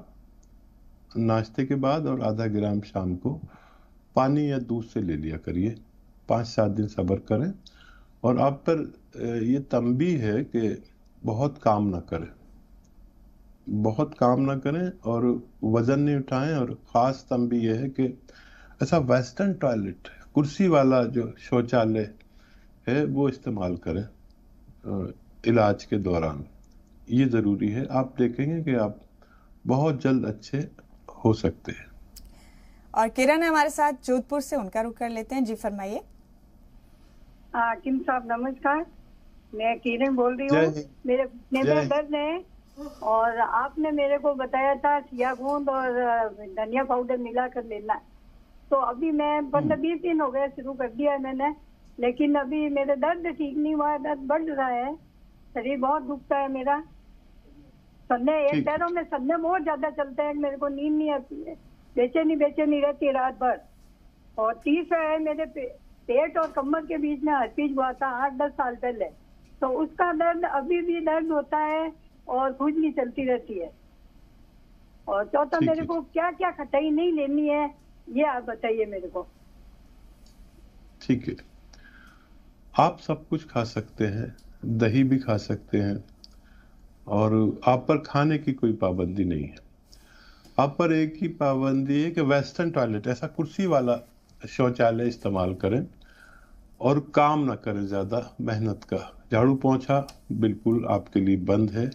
नाश्ते के बाद और आधा ग्राम शाम को पानी या दूध से ले लिया करिए, पाँच सात दिन सब्र करें। और आप पर ये तंबी है कि बहुत काम ना करें, बहुत काम ना करें और वजन नहीं उठाएं। और ख़ास तंबी यह है कि ऐसा वेस्टर्न टॉयलेट, कुर्सी वाला जो शौचालय है वो इस्तेमाल करें इलाज के दौरान। ये ज़रूरी है। आप देखेंगे कि आप बहुत जल्द अच्छे हो सकते हैं। और किरण है हमारे साथ जोधपुर से, उनका रुख कर लेते हैं। जी फरमाइए। हाकिम साहब नमस्कार, मैं किरण बोल रही हूँ। मेरे घुटने में दर्द है और आपने मेरे को बताया था सियागूंद और धनिया पाउडर मिला कर लेना। तो अभी मैं पंद्रह बीस दिन हो गए शुरू कर दिया है मैंने, लेकिन अभी मेरे दर्द ठीक नहीं हुआ है, दर्द बढ़ रहा है, शरीर बहुत दुखता है मेरा। सन्ने एक पैरों में सन्ने बहुत ज्यादा चलते हैं, मेरे को नींद नहीं आती है, बेचैनी बेचैनी रहती है रात भर। और तीसरा है मेरे पे, पेट और कमर के बीच में हर्पीज हुआ था आठ दस साल पहले, तो उसका दर्द अभी भी दर्द होता है और खुजली चलती रहती है। और चौथा मेरे को क्या क्या खटाई नहीं लेनी है ये आप बताइए मेरे को। ठीक है, आप सब कुछ खा सकते हैं, दही भी खा सकते हैं और आप पर खाने की कोई पाबंदी नहीं है। आप पर एक ही पाबंदी है कि वेस्टर्न टॉयलेट, ऐसा कुर्सी वाला शौचालय इस्तेमाल करें और काम ना करें ज़्यादा मेहनत का। झाड़ू पोंछा बिल्कुल आपके लिए बंद है,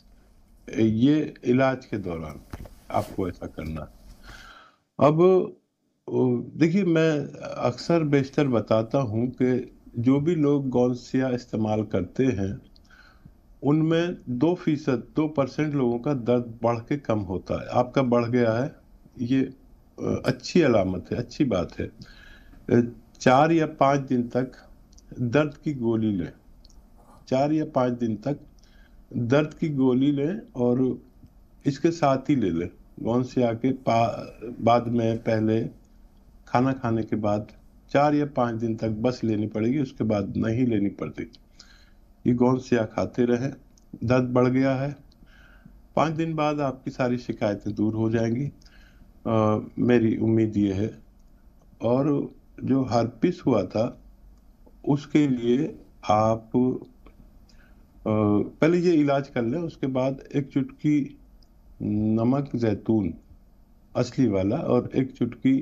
ये इलाज के दौरान आपको ऐसा करना। अब देखिए, मैं अक्सर बेशतर बताता हूँ कि जो भी लोग गौनसिया इस्तेमाल करते हैं उनमें दो फीसद दो परसेंट लोगों का दर्द बढ़ के कम होता है। आपका बढ़ गया है, ये अच्छी अलामत है, अच्छी बात है। चार या पाँच दिन तक दर्द की गोली लें, चार या पाँच दिन तक दर्द की गोली लें और इसके साथ ही ले लें गौनसिया के बाद में, पहले खाना खाने के बाद चार या पाँच दिन तक बस लेनी पड़ेगी, उसके बाद नहीं लेनी पड़ती। ये गौनसिया खाते रहें। दर्द बढ़ गया है, पाँच दिन बाद आपकी सारी शिकायतें दूर हो जाएंगी, आ, मेरी उम्मीद ये है। और जो हर्पिस हुआ था उसके लिए आप आ, पहले ये इलाज कर लें, उसके बाद एक चुटकी नमक जैतून असली वाला और एक चुटकी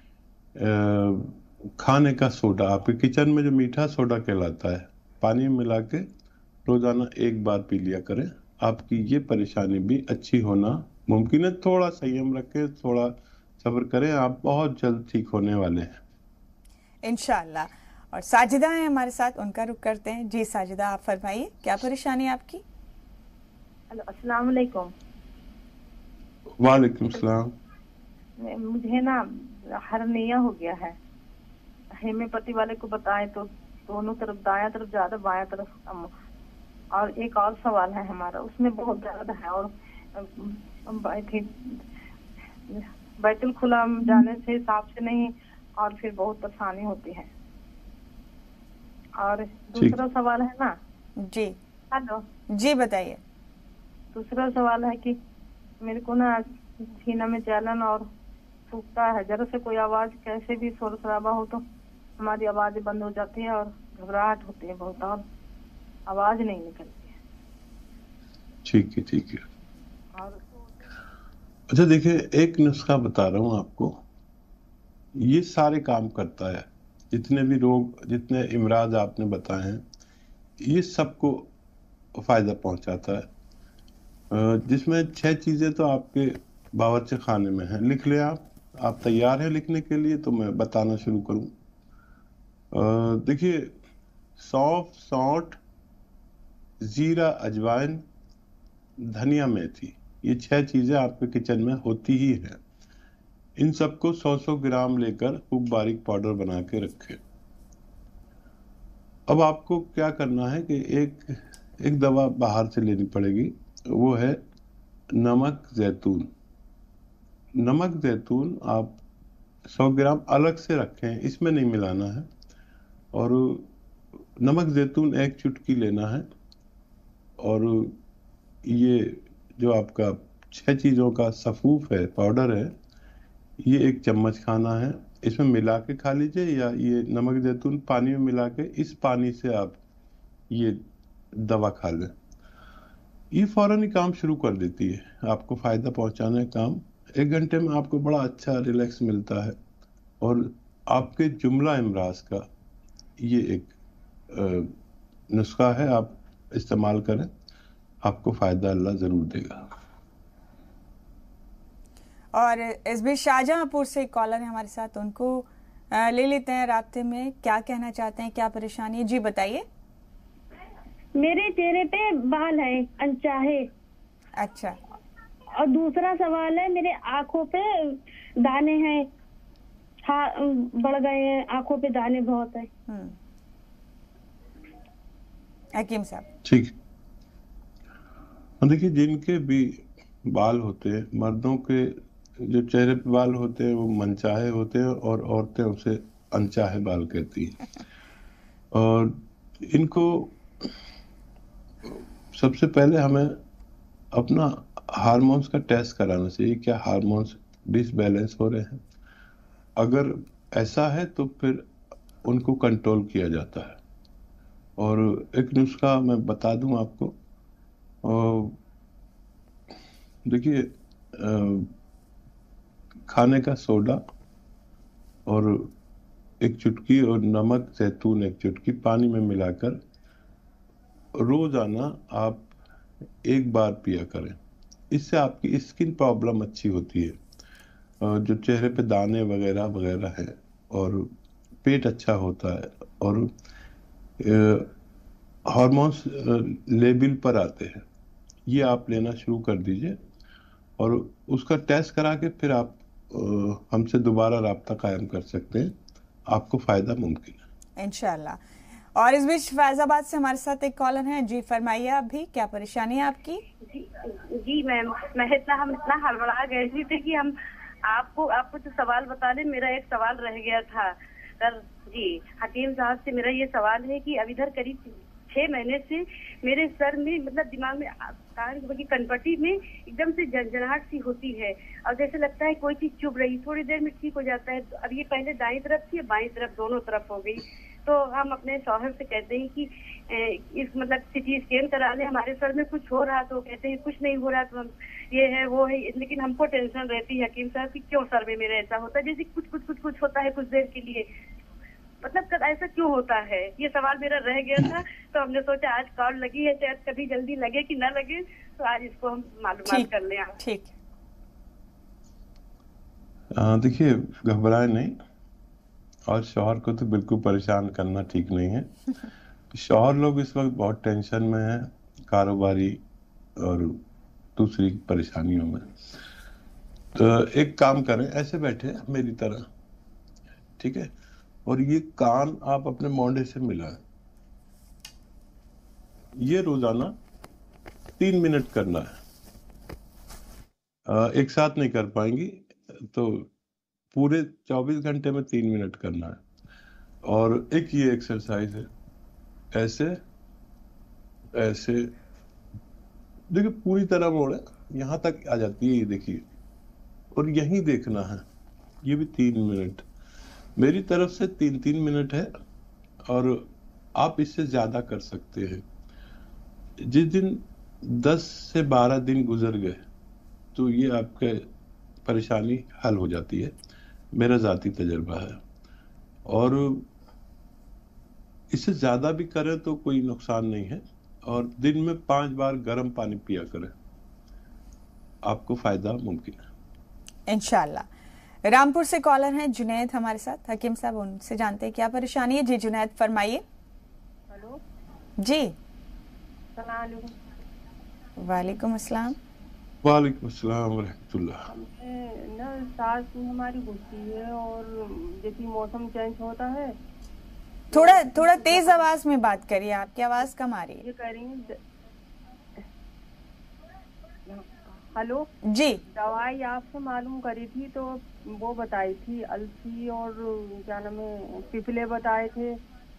आ, खाने का सोडा, आपके किचन में जो मीठा सोडा कहलाता है, पानी में मिला के रोजाना एक बार पी लिया करें। आपकी ये परेशानी भी अच्छी होना मुमकिन है। थोड़ा संयम रखें, थोड़ा सब्र करें, आप बहुत जल्द ठीक होने वाले हैं इंशाअल्लाह। और साजिदा है हमारे साथ, उनका रुख करते हैं। जी साजिदा, आप फरमाइए, क्या परेशानी है आपकी? हेलो, अस्सलाम वालेकुम। वालेकुम सलाम। मुझे ना हर्निया हो गया है, हेम्योपैथी वाले को बताए तो दोनों तरफ, दाया तरफ ज्यादा, बाया तरफ कम। और एक और सवाल है हमारा, उसमें बहुत दर्द है और बैतुल खुला जाने से हिसाब से नहीं, और फिर बहुत परेशानी होती है। और दूसरा सवाल है ना जी। हेलो जी बताइए। दूसरा सवाल है कि मेरे को ना सीना में जलन और सूखता है, जरा से कोई आवाज, कैसे भी शोर शराबा हो तो हमारी आवाज बंद हो जाती है और घबराहट होती है बहुत, और आवाज नहीं निकलती है। ठीक है, ठीक है। और अच्छा देखिए, एक नुस्खा बता रहा हूँ आपको, ये सारे काम करता है। जितने भी रोग, जितने इमराज आपने बताए हैं, ये सबको फायदा पहुंचाता है। जिसमें छह चीजें तो आपके बावर्ची खाने में हैं। लिख लें आप आप तैयार हैं लिखने के लिए तो मैं बताना शुरू करूं। देखिए, सौंफ, सौंठ, जीरा, अजवाइन, धनिया, मेथी, ये छह चीजें आपके किचन में होती ही हैं। इन सबको सौ सौ ग्राम लेकर खूब बारीक पाउडर बना के रखें। अब आपको क्या करना है कि एक एक दवा बाहर से लेनी पड़ेगी, वो है नमक जैतून। नमक जैतून आप सौ ग्राम अलग से रखें, इसमें नहीं मिलाना है। और नमक जैतून एक चुटकी लेना है। और ये जो आपका छह चीज़ों का सफूफ है, पाउडर है, ये एक चम्मच खाना है, इसमें मिला के खा लीजिए, या ये नमक जैतून पानी में मिला के इस पानी से आप ये दवा खा लें। ये फौरन ही काम शुरू कर देती है, आपको फायदा पहुंचाने का काम। एक घंटे में आपको बड़ा अच्छा रिलैक्स मिलता है, और आपके जुमला इमराज का ये एक नुस्खा है, आप इस्तेमाल करें, आपको फायदा अल्लाह जरूर देगा। और इस बीच शाहजहांपुर से एक कॉलर है हमारे साथ, उनको ले लेते हैं राब्ते में। क्या कहना चाहते हैं, क्या परेशानी है, जी बताइए। मेरे चेहरे पे बाल है अनचाहे। अच्छा। और दूसरा सवाल है, मेरे आंखों पे दाने हैं, हाँ बढ़ गए हैं, आंखों पे दाने बहुत है। हकीम साहब। ठीक, देखिए जिनके भी बाल होते हैं, मर्दों के जो चेहरे पे बाल होते हैं वो मनचाहे होते हैं, और औरतें उसे अनचाहे बाल कहती हैं। और इनको सबसे पहले हमें अपना हार्मोन्स का टेस्ट कराना चाहिए, क्या हार्मोन्स डिसबैलेंस हो रहे हैं। अगर ऐसा है तो फिर उनको कंट्रोल किया जाता है। और एक नुस्खा मैं बता दूं आपको, देखिए खाने का सोडा और एक चुटकी और नमक जैतून एक चुटकी पानी में मिलाकर रोजाना आप एक बार पिया करें। इससे आपकी स्किन प्रॉब्लम अच्छी होती है, जो चेहरे पे दाने वगैरह वगैरह है, और पेट अच्छा होता है, और हार्मोन्स लेवल पर आते हैं। ये आप लेना शुरू कर दीजिए, और उसका टेस्ट करा के फिर आप हमसे दोबारा राब्ता कायम कर सकते हैं, आपको फायदा मुमकिन है इंशाल्लाह। और इस बीच फैजाबाद से हमारे साथ एक कॉलर हैं, जी फरमाइए। आप भी, क्या परेशानी है आपकी? जी जी मैम, मैं इतना हम इतना हड़बड़ा गए थे कि हम आपको आपको जो सवाल बता दें। मेरा एक सवाल रह गया था सर जी। हकीम साहब से मेरा ये सवाल है कि अब इधर करीब छह महीने से मेरे सर में, मतलब दिमाग में, कान की कनपट्टी में एकदम से झंझनाहट सी होती है, और जैसे लगता है कोई चीज चुभ रही, थोड़ी देर में ठीक हो जाता है। अब ये पहले दाईं तरफ थी, बाईं तरफ, दोनों तरफ हो गई। तो हम अपने शौहर से कहते हैं कि इस मतलब सिटी स्कैन करा ले, हमारे सर में कुछ हो रहा, तो कहते हैं कुछ नहीं हो रहा, तो हम ये है वो है, लेकिन हमको टेंशन रहती है हकीम साहब कि क्यों सर में मेरे ऐसा होता है, जैसे कुछ कुछ कुछ कुछ होता है कुछ देर के लिए, मतलब ऐसा क्यों होता है, ये सवाल मेरा रह गया था। तो हमने सोचा आज कॉल लगी है, शायद कभी जल्दी लगे कि ना लगे, तो आज इसको हम मालूमात कर लें। ठीक। देखिए घबराए नहीं, और शौहर को तो बिल्कुल परेशान करना ठीक नहीं है। शौहर लोग इस वक्त बहुत टेंशन में हैं, कारोबारी और दूसरी परेशानियों में। तो एक काम करें, ऐसे बैठे मेरी तरह, ठीक है, और ये कान आप अपने मोंढे से मिलाएं। ये रोजाना तीन मिनट करना है। एक साथ नहीं कर पाएंगी तो पूरे चौबीस घंटे में तीन मिनट करना है। और एक ये एक्सरसाइज है, ऐसे ऐसे देखिए, पूरी तरह मोड़े, यहां तक आ जाती है, ये देखिए, और यहीं देखना है। ये भी तीन मिनट मेरी तरफ से तीन तीन मिनट है, और आप इससे ज्यादा कर सकते हैं। जिस दिन दस से बारह दिन गुजर गए तो ये आपके परेशानी हल हो जाती है, मेरा जाती तजर्बा है। और इससे ज्यादा भी करें तो कोई नुकसान नहीं है, और दिन में पांच बार गर्म पानी पिया करें, आपको फायदा मुमकिन है इंशाल्लाह। रामपुर से कॉलर हैं जुनैद हमारे साथ, हकीम साहब उनसे जानते हैं क्या परेशानी है। जी जुनैद फरमाइए। हेलो जी। वालेकुम अस्सलाम। वालेकुम अस्सलाम व रहमतुल्लाह। ना सांस हमारी घुसती है, और जैसे मौसम चेंज होता है। थोड़ा थोड़ा तेज आवाज में बात करिए, आपकी आवाज कम आ रही है। ये कह रही हूँ। हेलो जी। दवाई आपसे मालूम करी थी, तो वो बताई थी अलसी और क्या नाम है, पिपले बताए थे।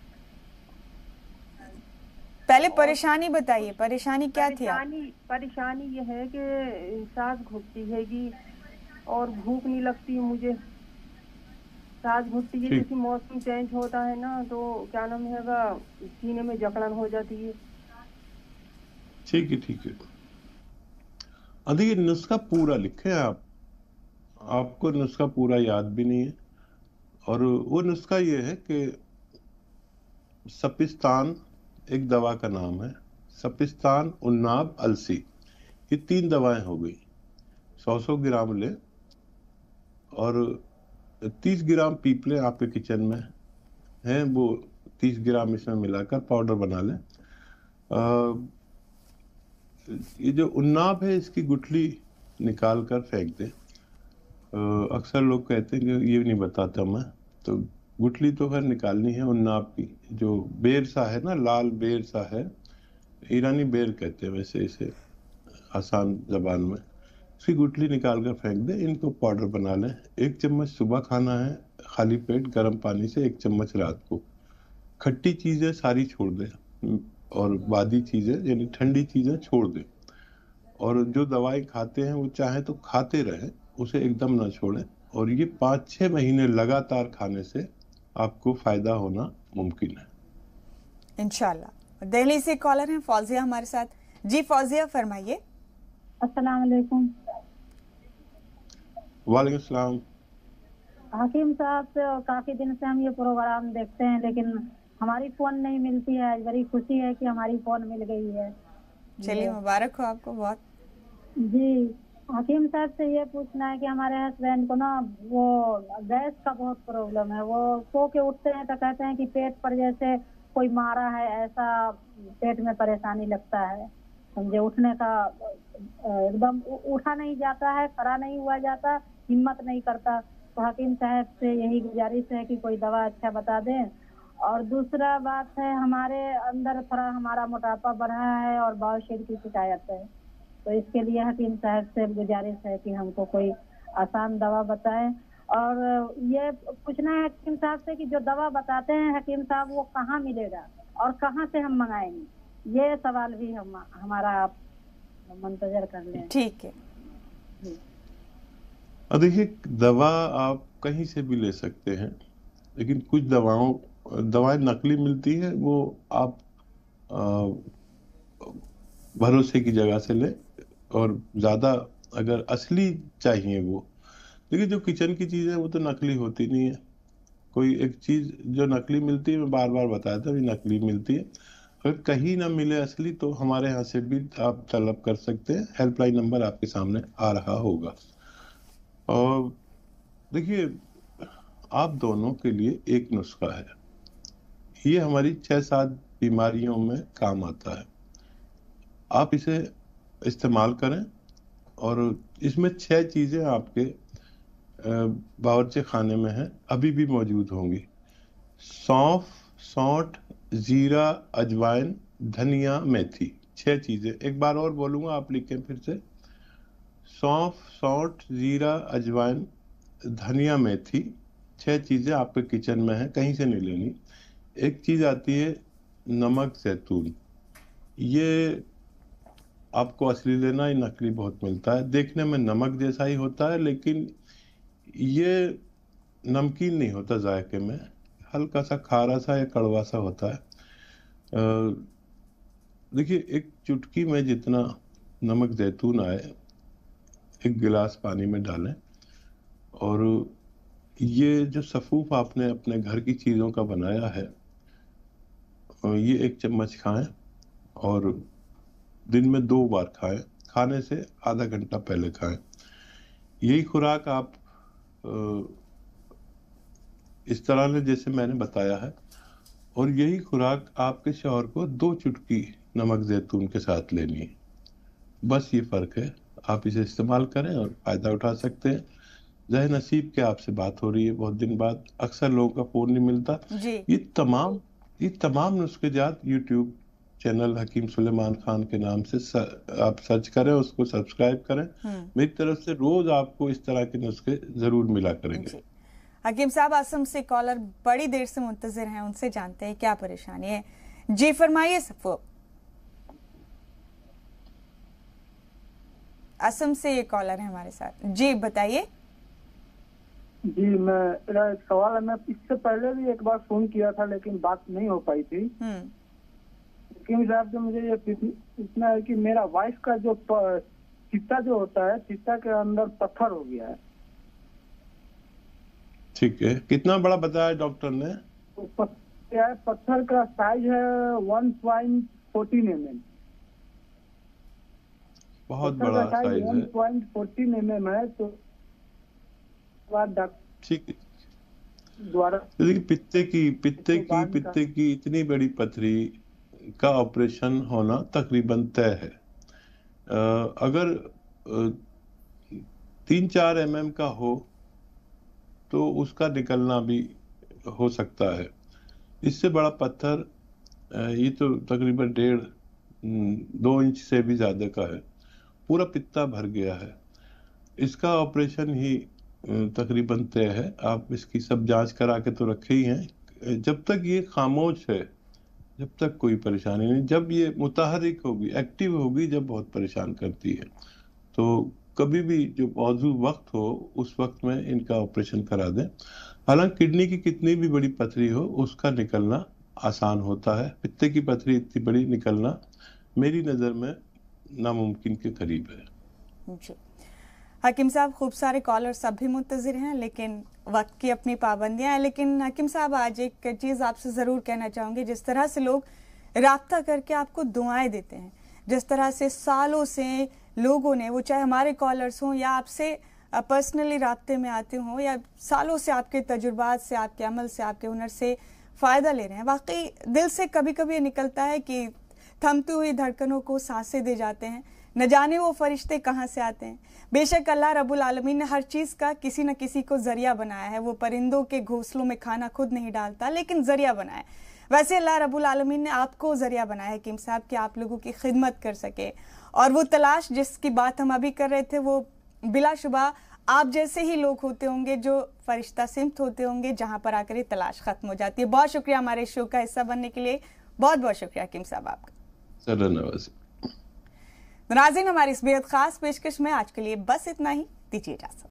पहले परेशानी बताइए, परेशानी क्या थी? परेशानी परेशानी ये है कि सांस घुटती है कि और भूख नहीं लगती है मुझे। सांस घुटती है, जैसे मौसम चेंज होता है ना तो क्या नाम है, सीने में जकड़न हो जाती है। ठीक है ठीक है। अभी ये नुस्खा पूरा लिखे आप, आपको नुस्खा पूरा याद भी नहीं है। और वो नुस्खा ये है कि सपिस्तान एक दवा का नाम है, सपिस्तान, उन्नाब, अलसी, ये तीन दवाएं हो गई। सौ सौ ग्राम ले और तीस ग्राम पीपले आपके किचन में हैं, वो तीस ग्राम इसमें मिलाकर पाउडर बना लें। ये जो उन्नाब है इसकी गुठली निकाल कर फेंक दें। अक्सर लोग कहते हैं कि ये नहीं बताता मैं, तो गुठली तो खैर निकालनी है उन्नाब की। जो बेर सा है ना, लाल बेर सा है, ईरानी बेर कहते हैं वैसे इसे आसान जबान में, उसकी गुठली निकाल कर फेंक दें। इनको पाउडर बना लें। एक चम्मच सुबह खाना है खाली पेट गर्म पानी से, एक चम्मच रात को। खट्टी चीज़ें सारी छोड़ दें और बादी चीज़ें यानी ठंडी चीज़ें छोड़ दें। और जो दवाई खाते हैं वो चाहे तो खाते रहें, उसे एकदम ना छोड़ें। और ये पाँच छः महीने लगातार खाने से आपको फायदा होना मुमकिन है इंशाल्लाह। दिल्ली से कॉलर हैं फौजिया हमारे साथ। जी फौजिया फरमाइए। अस्सलाम वालेकुम। वालेकुम सलाम। हकीम साहब से काफी दिन से हम ये प्रोग्राम देखते हैं लेकिन हमारी फोन नहीं मिलती है। आज बड़ी खुशी है कि हमारी फोन मिल गई है। चलिए मुबारक हो आपको बहुत। जी हकीम साहब से ये पूछना है कि हमारे हस्बैंड को ना वो गैस का बहुत प्रॉब्लम है। वो सो के उठते हैं तो कहते हैं कि पेट पर जैसे कोई मारा है, ऐसा पेट में परेशानी लगता है। समझे उठने का एकदम उठा नहीं जाता है, खड़ा नहीं हुआ जाता, हिम्मत नहीं करता। तो हकीम साहब से यही गुजारिश है कि कोई दवा अच्छा बता दें। और दूसरा बात है हमारे अंदर थोड़ा हमारा मोटापा बढ़ा है और बावसीर की शिकायत है, तो इसके लिए हकीम साहब से गुजारिश है कि हमको कोई आसान दवा बताएं। और ये पूछना है हकीम साहब से कि जो दवा बताते हैं हकीम साहब वो कहाँ मिलेगा और कहाँ से हम मंगाएंगे, ये सवाल भी हम हमारा आप मंतजर कर लें। ठीक है। अब देखिए दवा आप कहीं से भी ले सकते हैं, लेकिन कुछ दवाओं दवाएं नकली मिलती है, वो आप भरोसे की जगह से ले। और ज्यादा अगर असली चाहिए वो, देखिए जो किचन की चीजें वो तो नकली होती नहीं है। कोई एक चीज जो नकली मिलती है, मैं बार बार बताया था, भी नकली मिलती है। अगर कहीं ना मिले असली तो हमारे यहाँ से भी आप तलब कर सकते हैं। हेल्पलाइन नंबर आपके सामने आ रहा होगा। और देखिए आप दोनों के लिए एक नुस्खा है, ये हमारी छह सात बीमारियों में काम आता है। आप इसे इस्तेमाल करें और इसमें छह चीजें आपके बावर्ची खाने में हैं, अभी भी मौजूद होंगी। सौंफ, सौंठ, जीरा, अजवाइन, धनिया, मेथी, छह चीजें। एक बार और बोलूंगा, आप लिखें फिर से। सौंफ, सौंठ, जीरा, अजवाइन, धनिया, मेथी, छह चीजें आपके किचन में हैं, कहीं से नहीं लेनी। एक चीज आती है नमक जैतून, ये आपको असली लेना, ये नकली बहुत मिलता है। देखने में नमक जैसा ही होता है लेकिन ये नमकीन नहीं होता, जायके में हल्का सा खारा सा या कड़वा सा होता है। देखिए एक चुटकी में जितना नमक जैतून आए एक गिलास पानी में डालें और ये जो सफूफ आपने अपने घर की चीज़ों का बनाया है ये एक चम्मच खाएं और दिन में दो बार खाएं, खाने से आधा घंटा पहले खाएं। यही खुराक आप इस तरह ने जैसे मैंने बताया है, और यही खुराक आपके शौहर को दो चुटकी नमक जैतून के साथ लेनी है। बस ये फर्क है। आप इसे इस्तेमाल करें और फायदा उठा सकते हैं। जय नसीब के आपसे बात हो रही है बहुत दिन बाद, अक्सर लोगों का फोन नहीं मिलता। ये तमाम ये तमाम नुस्खेजात यूट्यूब चैनल हकीम सुलेमान खान के नाम से सर, आप सर्च करें, उसको सब्सक्राइब करें। मेरी तरफ से रोज आपको इस तरह के नुस्खे जरूर मिला करेंगे। हकीम साहब असम से कॉलर बड़ी देर से मुंतजिर हैं, उनसे जानते हैं क्या परेशानी है। जी फरमाइए सफो। असम से ये कॉलर है हमारे साथ। जी बताइए। जी मैं मेरा एक सवाल है, मैं इससे पहले भी एक बार फोन किया था लेकिन बात नहीं हो पाई थी। हकीम साहब से मुझे ये पूछना है कि मेरा वाइफ का जो चित्ता जो होता है, चित्ता के अंदर पत्थर हो गया है। ठीक है, कितना बड़ा बताया डॉक्टर ने? तो है, पत्थर का साइज है one point fourteen M M. बहुत बड़ा साइज है, one point fourteen M M है। तो ठीक है, द्वारा देखिए पित्ते की पित्ते की पित्ते की इतनी बड़ी पथरी का ऑपरेशन होना तकरीबन तय है। आ, अगर आ, तीन चार एम एम का हो तो उसका निकलना भी हो सकता है। इससे बड़ा पत्थर ये तो तकरीबन डेढ़ दो इंच से भी ज्यादा का है, पूरा पित्ता भर गया है। इसका ऑपरेशन ही तकरीबन तय है। आप इसकी सब जांच करा के तो रखे ही हैं। जब तक ये खामोश है, जब तक कोई परेशानी नहीं। जब ये मुतहरिक होगी, एक्टिव होगी, जब बहुत परेशान करती है, तो कभी भी जो मौजूद वक्त हो उस वक्त में इनका ऑपरेशन करा दें। हालांकि किडनी की कितनी भी बड़ी पथरी हो उसका निकलना आसान होता है, पित्ते की पथरी इतनी बड़ी निकलना मेरी नज़र में नामुमकिन के करीब है। जी हकीम साहब, खूब सारे कॉलर सब भी मुंतजिर हैं लेकिन वक्त की अपनी पाबंदियां हैं। लेकिन हकीम साहब आज एक चीज़ आपसे ज़रूर कहना चाहूँगी, जिस तरह से लोग राब्ता करके आपको दुआएं देते हैं, जिस तरह से सालों से लोगों ने, वो चाहे हमारे कॉलर्स हों या आपसे पर्सनली राब्ते में आते हों या सालों से आपके तजुर्बात से, आपके अमल से, आपके हुनर से फ़ायदा ले रहे हैं, वाकई दिल से कभी कभी ये निकलता है कि थमती हुई धड़कनों को सांसें दे जाते हैं। न जाने वो फरिश्ते कहाँ से आते हैं। बेशक अल्लाह रब्बुल आलमीन ने हर चीज़ का किसी न किसी को जरिया बनाया है। वो परिंदों के घोंसलों में खाना खुद नहीं डालता लेकिन जरिया बनाया। वैसे अल्लाह रब्बुल आलमीन ने आपको जरिया बनाया है हकीम साहब कि आप लोगों की खिदमत कर सके। और वो तलाश जिसकी बात हम अभी कर रहे थे, वो बिलाशुबा आप जैसे ही लोग होते होंगे जो फरिश्ता सिमत होते होंगे, जहाँ पर आकर ये तलाश खत्म हो जाती है। बहुत शुक्रिया हमारे शो का हिस्सा बनने के लिए, बहुत बहुत शुक्रिया हकीम साहब आपका। नाज़रीन, हमारी इस बेहद खास पेशकश में आज के लिए बस इतना ही। दीजिए इजाज़त।